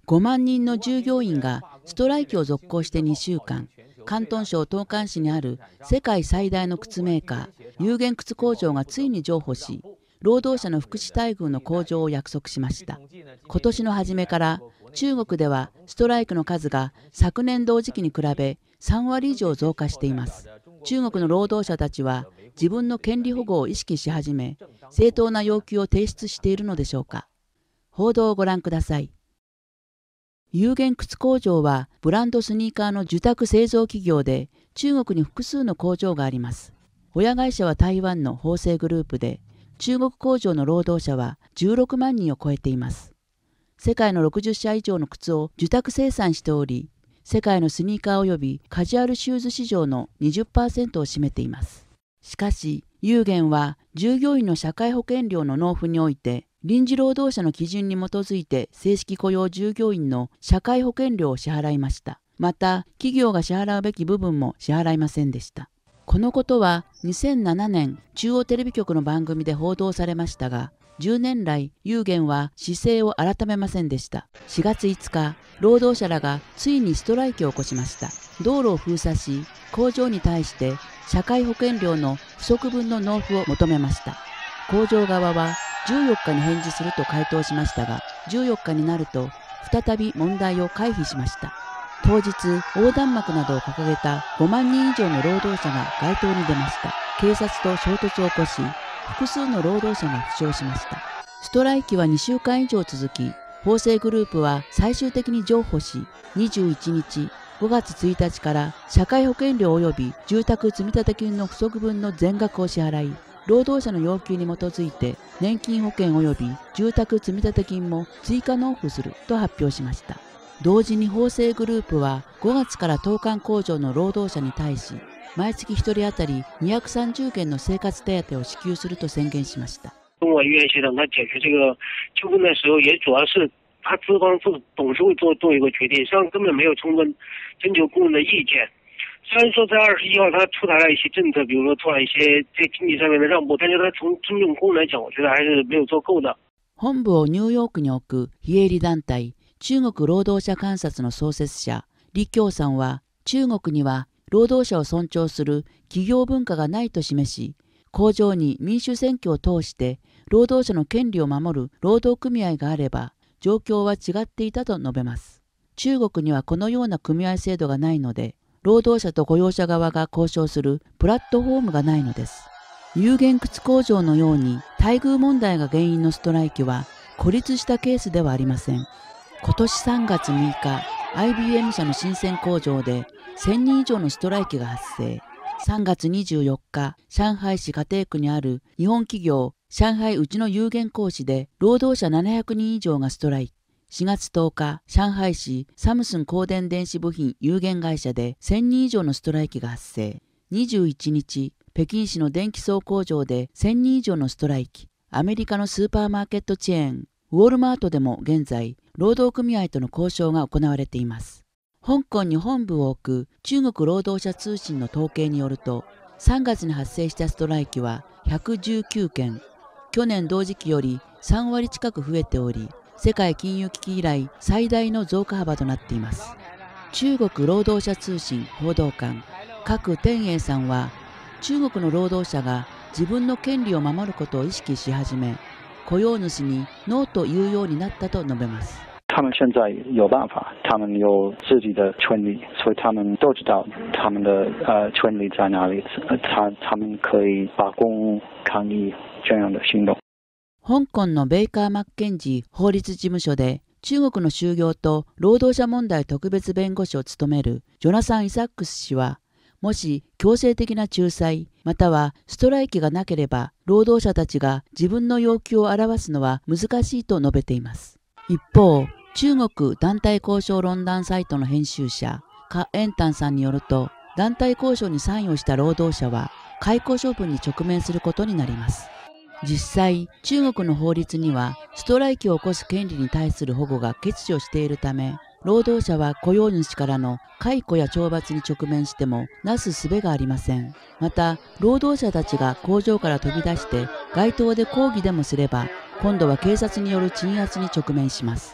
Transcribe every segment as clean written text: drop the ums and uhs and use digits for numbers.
5万人の従業員がストライキを続行して2週間、広東省東莞市にある世界最大の靴メーカー、有限靴工場がついに譲歩し、労働者の福祉待遇の向上を約束しました。今年の初めから中国ではストライキの数が昨年同時期に比べ3割以上増加しています。中国の労働者たちは自分の権利保護を意識し始め、正当な要求を提出しているのでしょうか。報道をご覧ください。有限靴工場はブランドスニーカーの受託製造企業で、中国に複数の工場があります。親会社は台湾の縫製グループで、中国工場の労働者は16万人を超えています。世界の60社以上の靴を受託生産しており、世界のスニーカー及びカジュアルシューズ市場の 20% を占めています。しかし、有限は従業員の社会保険料の納付において、臨時労働者の基準に基づいて正式雇用従業員の社会保険料を支払いました。また、企業が支払うべき部分も支払いませんでした。このことは2007年中央テレビ局の番組で報道されましたが、10年来有限は姿勢を改めませんでした。4月5日、労働者らがついにストライキを起こしました。道路を封鎖し、工場に対して社会保険料の不足分の納付を求めました。工場側は14日に返事すると回答しましたが、14日になると再び問題を回避しました。当日、横断幕などを掲げた5万人以上の労働者が街頭に出ました。警察と衝突を起こし、複数の労働者が負傷しました。ストライキは2週間以上続き、縫製グループは最終的に譲歩し、21日、5月1日から社会保険料及び住宅積立金の不足分の全額を支払い、労働者の要求に基づいて年金保険及び住宅積立金も追加納付すると発表しました。同時に縫製グループは5月から東莞工場の労働者に対し、毎月1人当たり230元の生活手当を支給すると宣言しました。 中国医院协商他解决这个纠纷的时候，也主要是他资方董事会做一个决定，实际上根本没有充分征求工人的意见。虽然说在21号他出台了一些政策，比如说做了一些在经济上面的让步，但是他从尊重工人来讲，我觉得还是没有做够的。 本部をニューヨークに置く非営利団体中国労働者監察の創設者李強さんは、中国には労働者を尊重する企業文化がないと示し、工場に民主選挙を通して労働者の権利を守る労働組合があれば状況は違っていたと述べます。中国にはこのような組合制度がないので、労働者と雇用者側が交渉するプラットフォームがないのです。有限靴工場のように待遇問題が原因のストライキは孤立したケースではありません。今年3月6日、IBM 社の深セン工場で1000人以上のストライキが発生。3月24日、上海市家庭区にある日本企業上海うちの有限公司で労働者700人以上がストライキ。4月10日、上海市サムスン光電電子部品有限会社で1000人以上のストライキが発生。21日、北京市の電気倉工場で1000人以上のストライキ。アメリカのスーパーマーケットチェーン、ウォールマートでも現在、労働組合との交渉が行われています。香港に本部を置く中国労働者通信の統計によると、3月に発生したストライキは119件、去年同時期より3割近く増えており、世界金融危機以来最大の増加幅となっています。中国労働者通信報道官、郭天英さんは、中国の労働者が自分の権利を守ることを意識し始め、雇用主にノーと言うようになったと述べます。 他们现在有办法，他们有自己的权利，所以他们都知道他们的权利在哪里，他们可以罢工抗议这样的行動。 香港のベイカー・マッケンジー法律事務所で中国の就業と労働者問題特別弁護士を務めるジョナサン・イサックス氏は、もし強制的な仲裁またはストライキがなければ労働者たちが自分の要求を表すのは難しいと述べています。一方、中国団体交渉論壇サイトの編集者カ・エンタンさんによると、団体交渉に参与した労働者は解雇処分に直面することになります。実際、中国の法律にはストライキを起こす権利に対する保護が欠如しているため、労働者は雇用主からの解雇や懲罰に直面してもなす術がありません。また、労働者たちが工場から飛び出して街頭で抗議でもすれば、今度は警察による鎮圧に直面します。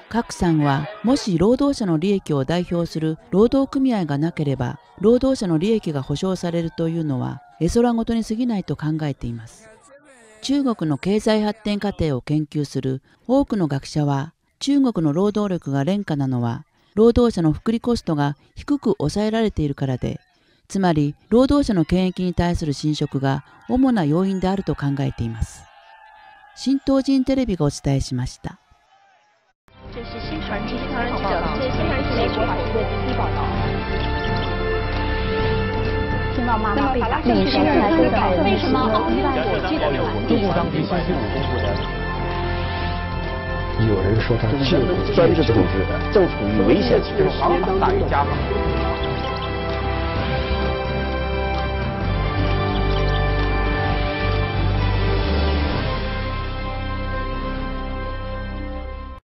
郭さんは、もし労働者の利益を代表する労働組合がなければ、労働者の利益が保障されるというのは絵空事に過ぎないと考えています。中国の経済発展過程を研究する多くの学者は、中国の労働力が廉価なのは、労働者の福利コストが低く抑えられているからで、つまり労働者の権益に対する侵食が主な要因であると考えています。新東人テレビがお伝えしました。 这是新传记者，这是新传记美国法学的第一报道。听到妈妈被打，你是来说的为什么奥利万国际的第一章第星期五公布的？ 有人说他就是专制统治，正处于危险期，就是防大于加防。